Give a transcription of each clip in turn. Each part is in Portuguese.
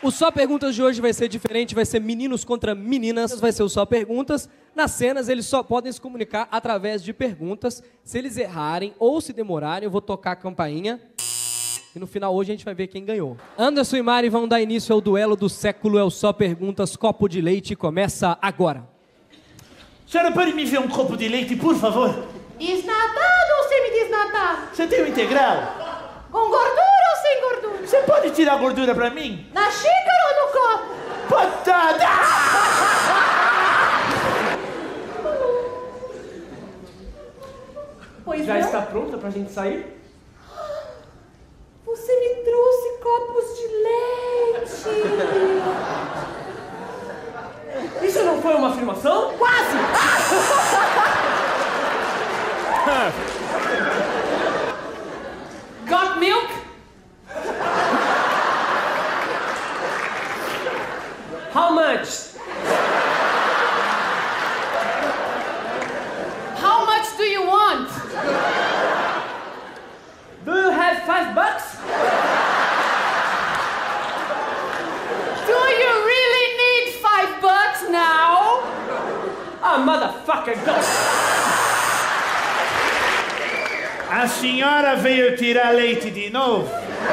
O Só Perguntas de hoje vai ser diferente, vai ser meninos contra meninas, vai ser o Só Perguntas. Nas cenas, eles só podem se comunicar através de perguntas. Se eles errarem ou se demorarem, eu vou tocar a campainha. E no final, hoje, a gente vai ver quem ganhou. Anderson e Mari vão dar início ao duelo do século, é o Só Perguntas, copo de leite, começa agora. Senhora, pode me ver um copo de leite, por favor? Desnatado ou semi-desnatado? Você tem um integral? Com gordura ou sem gordura? Você pode tirar a gordura pra mim? Na xícara ou no copo? Patada! Pois Já não? está pronta pra gente sair? Você me trouxe copos de leite. Isso não foi uma afirmação? Quase! Got milk? How much? How much do you want? Do you have $5? Do you really need $5 now? Ah, motherfucker, go! A senhora veio tirar leite de novo?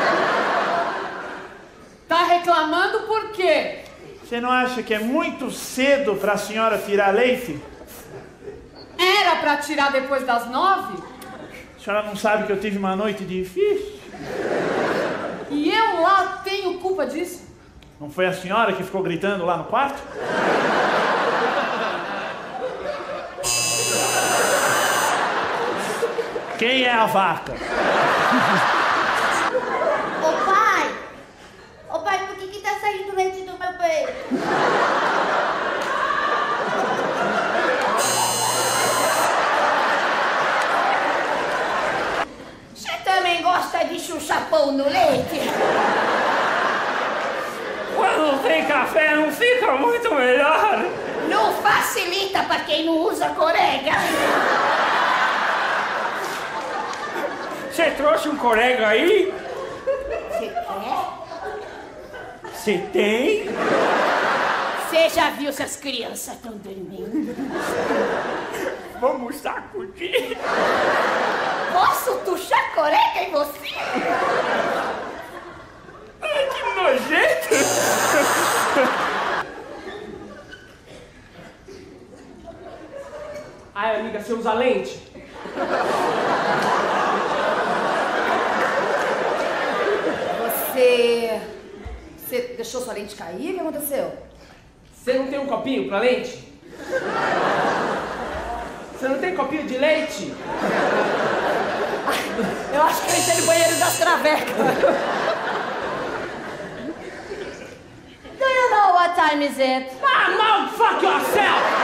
Tá reclamando por quê? Você não acha que é muito cedo pra senhora tirar leite? Era pra tirar depois das 9? A senhora não sabe que eu tive uma noite difícil? E eu lá tenho culpa disso? Não foi a senhora que ficou gritando lá no quarto? Quem é a vaca? Ô pai, por que tá saindo leite do meu peito? Você também gosta de chuchapão no leite? Quando tem café, não fica muito melhor? Não facilita pra quem não usa corega. Você trouxe um corega aí? Você quer? Você tem? Você já viu se as crianças estão dormindo? Vamos sacudir. Posso tuchar corega em você? Ai, que nojento! Ai, amiga, você usa lente? Você deixou sua lente cair? O que aconteceu? Você não tem um copinho pra leite? Você não tem copinho de leite? Eu acho que eu entrei no banheiro das travecas. Do you know what time is it? Ah, motherfuck yourself!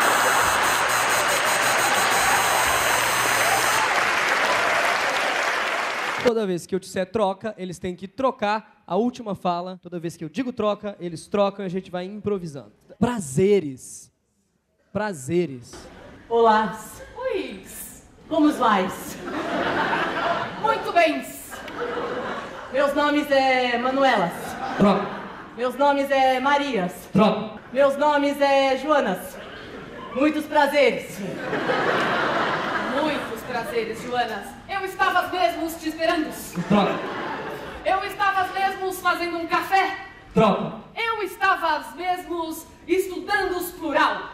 Toda vez que eu disser troca, eles têm que trocar a última fala. Toda vez que eu digo troca, eles trocam e a gente vai improvisando. Prazeres. Prazeres. Olá. Oi. Como vais? Muito bem. Meus nomes é Manuelas. Troca. Meus nomes é Marias. Troca. Meus nomes é Joanas. Muitos prazeres. Muitos prazeres, Joanas. Eu estava mesmo te esperando. Troca. Eu estava mesmo fazendo um café. Troca. Eu estava mesmo estudando os plural.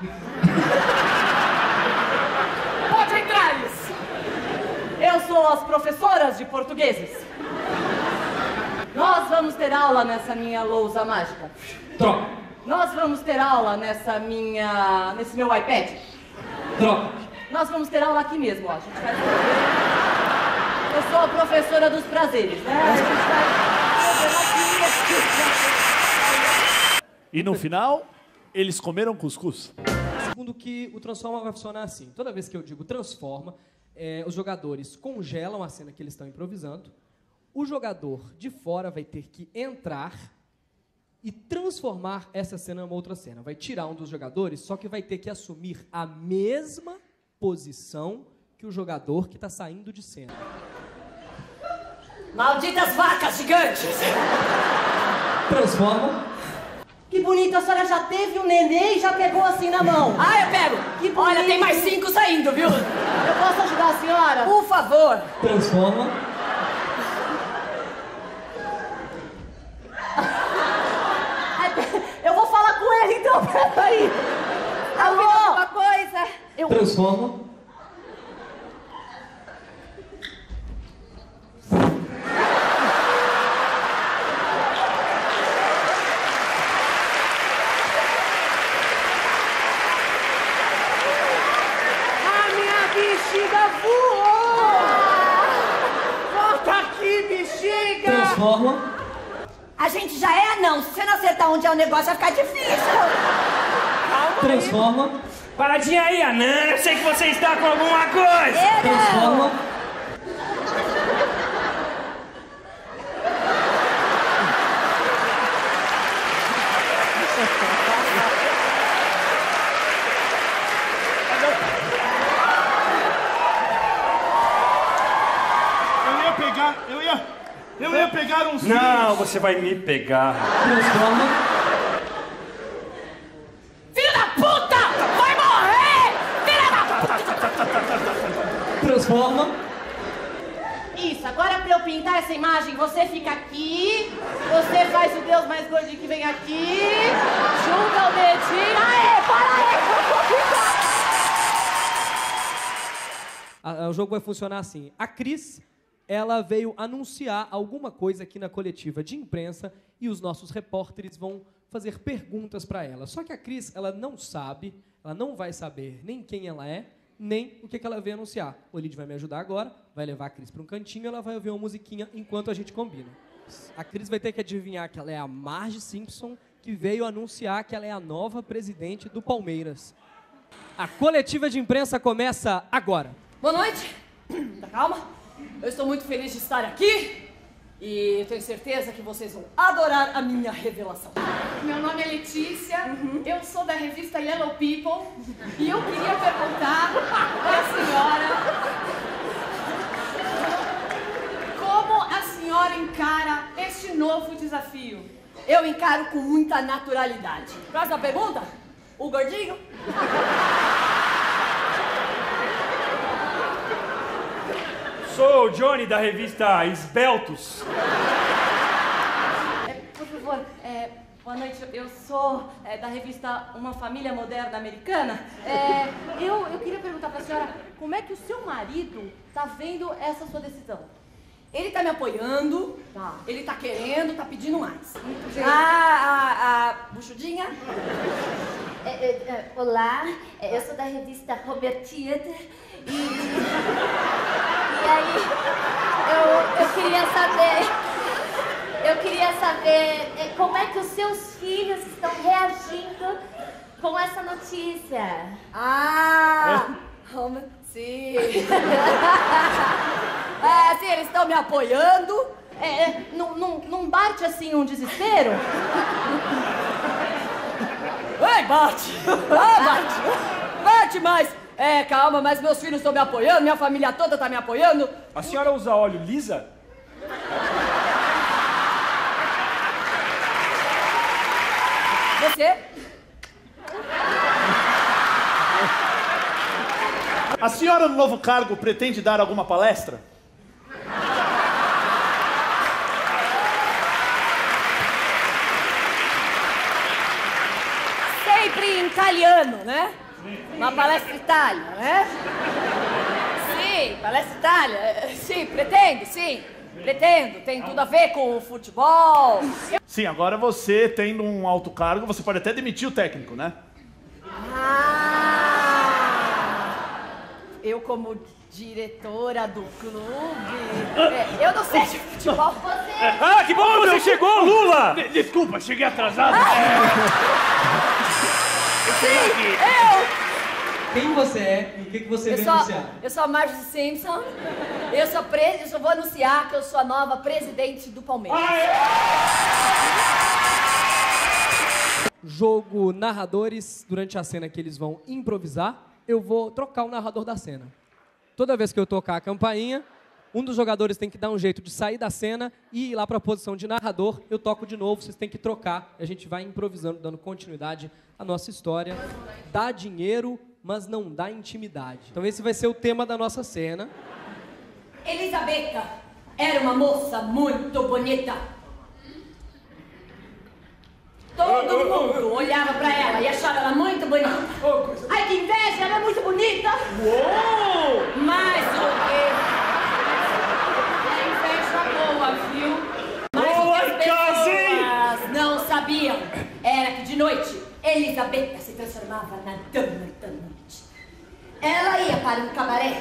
Pode entrar isso. Eu sou as professoras de portugueses. Nós vamos ter aula nessa minha lousa mágica. Troca. Nós vamos ter aula nesse meu iPad. Troca. Nós vamos ter aula aqui mesmo, ó. A gente vai... Eu sou a professora dos prazeres, né? A gente vai... E no final, eles comeram cuscuz. Segundo que o Transforma vai funcionar assim. Toda vez que eu digo transforma, os jogadores congelam a cena que eles estão improvisando. O jogador de fora vai ter que entrar e transformar essa cena em uma outra cena. Vai tirar um dos jogadores, só que vai ter que assumir a mesma posição que o jogador que está saindo de cena. Malditas vacas gigantes! Transforma. Que bonito, a senhora já teve um nenê e já pegou assim na mão. Ah, eu pego. Que bonito. Olha, tem mais 5 saindo, viu? Eu posso ajudar a senhora? Por favor. Transforma. Eu vou falar com ele então, peraí. Alô? Alô? Alguma coisa? Transforma. A minha bexiga voou! Volta aqui, bexiga! Transforma. A gente já é anão. Se você não acertar onde é o negócio, vai ficar difícil. Transforma. Paradinha aí, Anã. Eu sei que você está com alguma coisa. Transforma. Eu ia pegar uns Não, você vai me pegar. Transforma. Filho da puta! Vai morrer! Filho da puta! Transforma. Isso, agora pra eu pintar essa imagem, você fica aqui, você faz o Deus mais gordinho que vem aqui, junta o dedinho. Aê, para aí! O jogo vai funcionar assim. A Cris, ela veio anunciar alguma coisa aqui na coletiva de imprensa e os nossos repórteres vão fazer perguntas para ela. Só que a Cris, ela não sabe, ela não vai saber nem quem ela é, nem o que ela veio anunciar. O Lid vai me ajudar agora, vai levar a Cris para um cantinho e ela vai ouvir uma musiquinha enquanto a gente combina. A Cris vai ter que adivinhar que ela é a Marge Simpson, que veio anunciar que ela é a nova presidente do Palmeiras. A coletiva de imprensa começa agora. Boa noite. Tá calma? Eu estou muito feliz de estar aqui e eu tenho certeza que vocês vão adorar a minha revelação. Meu nome é Letícia, eu sou da revista Yellow People e eu queria perguntar para a senhora como a senhora encara este novo desafio. Eu encaro com muita naturalidade. Próxima pergunta? O gordinho? Sou o Johnny da revista Esbeltos. Por favor, boa noite. Eu sou da revista Uma Família Moderna Americana. Eu queria perguntar para a senhora como é que o seu marido tá vendo essa sua decisão? Ele tá me apoiando, tá. Ele tá querendo, tá pedindo mais. Muito bem. A buchudinha? Olá, eu sou da revista Robertita e aí eu queria saber como é que os seus filhos estão reagindo com essa notícia. Sim. Sim, eles estão me apoiando. Não bate assim um desespero? Ei, bate! Bate mais! Calma, mas meus filhos estão me apoiando, minha família toda está me apoiando. A senhora usa óleo lisa? Você? A senhora no novo cargo pretende dar alguma palestra? Sempre em italiano, né? Uma palestra Itália, né? Sim, palestra Itália. Sim, pretendo, sim. Pretendo, tem tudo a ver com o futebol. Sim, agora você, tendo um alto cargo, você pode até demitir o técnico, né? Eu como diretora do clube... eu não sei de futebol. Ah, que bom que você chegou, Lula! Desculpa, cheguei atrasado. Sim, eu... Quem você é e o que você veio anunciar? Eu sou a Marge Simpson. Eu só vou anunciar que eu sou a nova presidente do Palmeiras. Jogo narradores, durante a cena que eles vão improvisar, eu vou trocar o narrador da cena. Toda vez que eu tocar a campainha, Um dos jogadores tem que dar um jeito de sair da cena e ir lá para a posição de narrador. Eu toco de novo, vocês têm que trocar. A gente vai improvisando, dando continuidade à nossa história. Dá dinheiro, mas não dá intimidade. Então esse vai ser o tema da nossa cena. Elisabetta era uma moça muito bonita. Todo mundo olhava pra ela e achava ela muito bonita. Ai, que inveja, ela é muito bonita. Uou! Mas o que... É inveja boa, viu? Mas o que as pessoas não sabiam era que de noite Elisabetta se transformava na dama da noite. Ela ia para um cabaré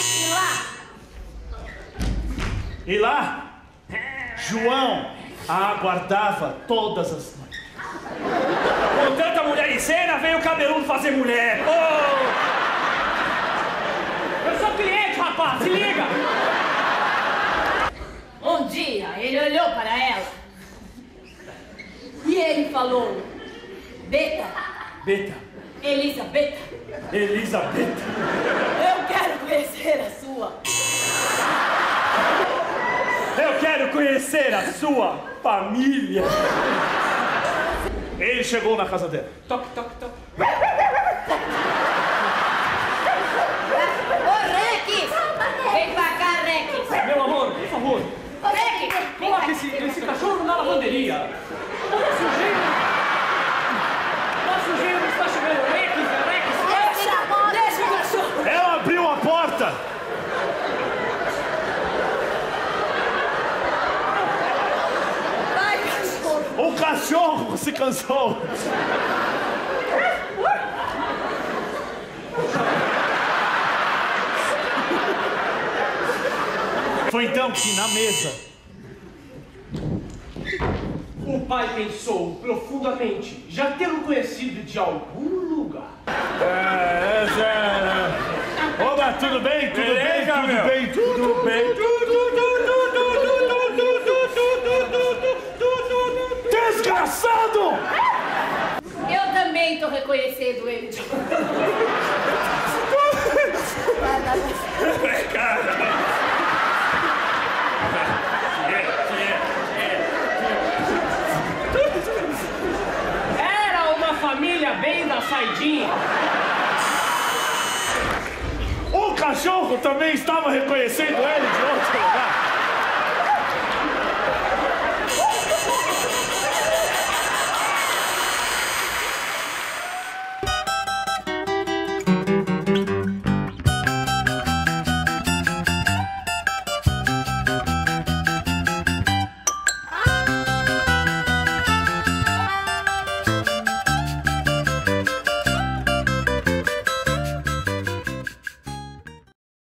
E lá, João a aguardava todas as noites. Com tanta mulher em cena, veio o cabeludo fazer mulher. Oh! Eu sou cliente, rapaz, se liga! Um dia ele olhou para ela e ele falou: Beta, Beta, Elisabetta, Elisabetta, eu quero conhecer a sua. eu quero conhecer a sua família. Ele chegou na casa dela. Toque, toque, toque. Ô, Rex! Vem pra cá, Rex! Meu amor, por favor, Ô, Rex! coloque esse cachorro na lavanderia. Nosso gênero está chegando. Rex! Deixa o cachorro! Ela abriu a porta. Vai, cachorro! O cachorro se cansou. Foi então que na mesa O pai pensou profundamente já tê-lo conhecido de algum lugar. Oba, tudo bem? Tudo bem? Beleza, Tudo meu? bem? Tudo bem? Desgraçado! Eu também tô reconhecendo ele. Era uma família bem da saidinha. O cachorro também estava reconhecendo ele de outro lugar.